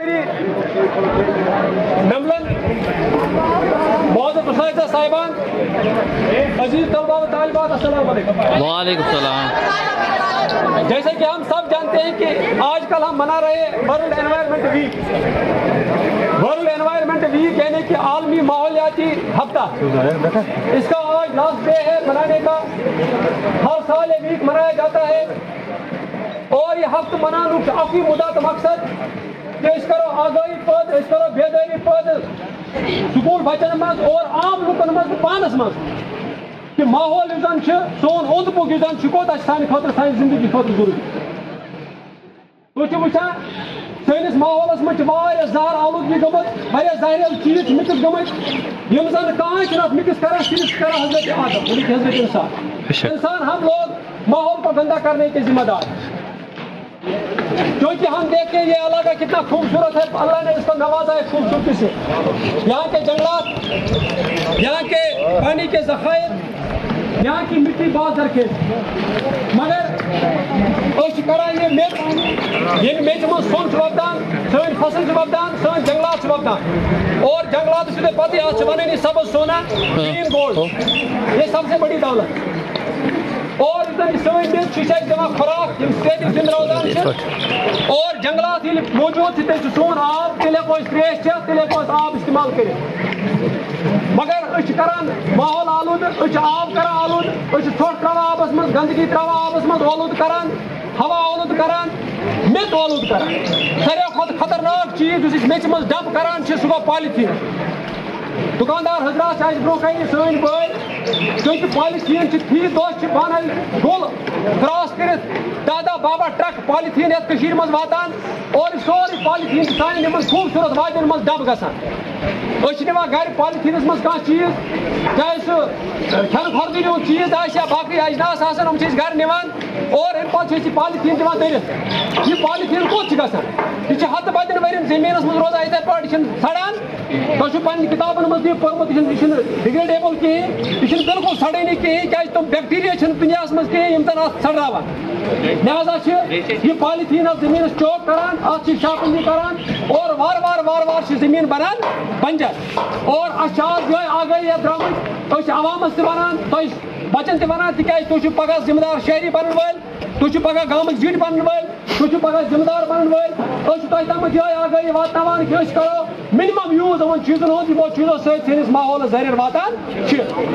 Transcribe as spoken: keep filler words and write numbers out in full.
حاضری نملن معزز اساتذہ صاحبان عزیز طلباء و طالبات السلام علیکم. وعلیکم السلام. جیسے کہ ہم سب جانتے ہیں کہ آج کل ہم منا رہے ہیں world environment week. World environment week یعنی کہ عالمی ماحولیاتی ہفتہ. اس کا آج لاسٹ ڈے ہے منانے کا. ہر سال یہ ویک منایا جاتا ہے اور یہ ہفتہ منانے کا اکی مدت مقصد کہ اس کرو آگاہی پد اس کرو بیداری پد سکول بچن مز اور عام لکن مز پانس مز کہ ماحول زن سون اوند پوک زن کوتا سان خاطر سان زندگی خاطر ضروری. تھی وچان سنس ماحولس مجھ زہر آلودگی گمت واریاہ زہریل چیز مکس گمت یم زن کان مکس کران صرف کران حضرت آدم یعنی کہ حضرت انسان. انسان ہم لوگ ماحول کو گندا کرنے کے ذمہ دار ہیں. کیونکہ ہم دیکھیں یہ علاقہ کتنا خوبصورت ہے, اللہ نے اس کو نوازا ہے خوبصورتی سے. یہاں کے جنگلات, یہاں کے پانی کے ذخائر, یہاں کی مٹی بہت درخیز. مگر اس کران یہ میچ یہ میچ میں سون وپدان سن فصل وپدان سن جنگلات وپدان اور جنگلات سے پتہ آج بنانی سبز سونا گرین گولڈ یہ سب سے بڑی دولت. اور سن میچ دان خوراک زند روزان اور جنگلات موجود تیل سون آب تیل ہیکو تریش چیت تیل ہیکو آب استعمال کر. مگر اس کران ماحول آلود اس آب کران آلود اس ژھۄٹھ تراوان آبس مز گندگی تراوان آبس مز آلود کران ہوا آلود کران میٚژ آلود کران. ساروی کھۄتہٕ خطرناک چیز اس میٚژِ منٛز ڈمپ کران سُہ گوٚو پالتھیٖن. دکاندار حضرات آج برو کن سن بھائی کیونکہ پالتھیٖن فی دہ بانل گول کراس کرت دہ دہ بہہ بہہ ٹرک پالتھیٖن یتھ کشیر مز واتان اور سورے پالتھیٖن سانہِ یمن خوبصورت وادین مز ڈمپ گژھان. أسۍ چھِ نِوان گرِ پالتھیٖنس مز کانٛہہ چیز چاہے سُہ کھٮ۪نہٕ خۄردٕے ہُنٛد چیز آسہِ یا باقٕے اجناس آسن یِم چھِ أسۍ گرِ نِوان اور امہِ پتہٕ چھِ أسۍ یہِ پالتھیٖن دِوان دٔرِتھ. یہِ پالتھیٖن کوٚت چھُ گژھان؟ یہِ چھُ ہتہٕ بدٮ۪ن ؤرین زٔمیٖنس منٛز روزان یِتھے پٲٹھۍ یہِ چھُنہٕ سڑان. تۄہہِ چھُو پننہِ کِتابن منٛز تہِ پوٚرمُت یہِ چھُنہٕ ڈِگریڈیبل کِہیٖنۍ, یہِ چھُنہٕ بالکل سڑٲنی کِہیٖنۍ کیازِ تِم بیکٹیریا چھِنہٕ دُنیاہس منٛز کِہیٖنۍ یِم زن اتھ سڑراوان. لہذا چھِ یہِ پالتھیٖن اتھ زٔمیٖنس چوک کران اتھ چھِ شاپنٛگ کران اور وارٕ وارٕ وارٕ وارٕ چھِ زٔمیٖن بنان بنجر. اور اَسہِ چھِ آز یِہوٚے آگٲہی یتھ درٛامٕتۍ أسۍ چھِ عوامس تہِ ونان تۄہہِ بچن تہِ ونان تِکیازِ تُہۍ چھِو پگاہ ذمہٕ دار شہری بنن وٲلۍ, تُہۍ چھِو پگاہ گامٕکۍ زِٹھۍ بنن وٲلۍ, تُہۍ چھِو پگاہ ذمہٕ دار بنن وٲلۍ. أسۍ چھِ تۄہہِ تامَتھ یِہوٚے آگٲہی واتناوان کہِ أسۍ کرو مِنِمم یوٗز یِمن چیٖزن ہُنٛد یِمو چیٖزو سۭتۍ سٲنِس ماحولس زرٮ۪ر واتان چھِ.